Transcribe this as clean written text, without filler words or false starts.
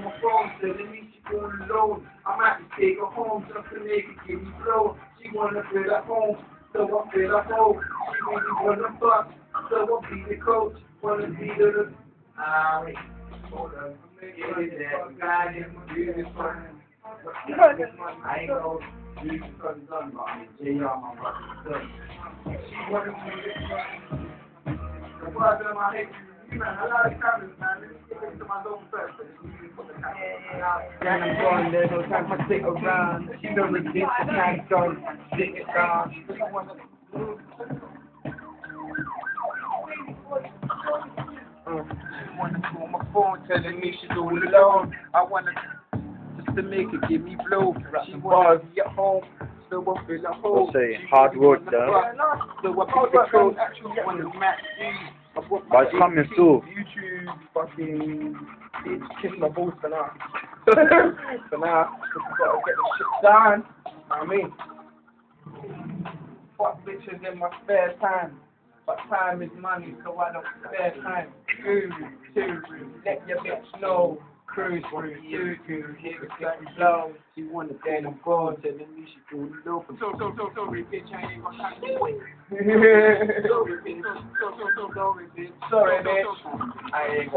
my phone, telling me she going alone. I might just take her home just to make it give me flow. She wanna feel at home, so I feel at home. She really wanna fuck, so I be the coach. Wanna be the wait, hold on. Get it that guy in my beautiful. I ain't know you because it's done, but Jayar, my brother. She wanna be the the brother, my hate you, man. A lot of comments, man. Let me get into my zone first. Yeah, I'm going there, no time to stick around. She don't resist the time zone, stick it down. Wanna call my phone, telling me she's all alone. I wanna just to make her give me blow. She wanna be at home, so I feel at home. What's saying? Hard work, though. So I pick the coach, wanna match you. But it's coming soon. YouTube, fucking, kiss my balls for now. For now, just gotta get the shit done. I mean, fuck bitches in my spare time. But time is money, so I don't spare time. Let your bitch know. Cruise through you, hear it flow. She wanna get them gone, telling me she doing low. Sorry, bitch, I ain't got time to wait. Sorry, bitch. Sorry, bitch. I ain't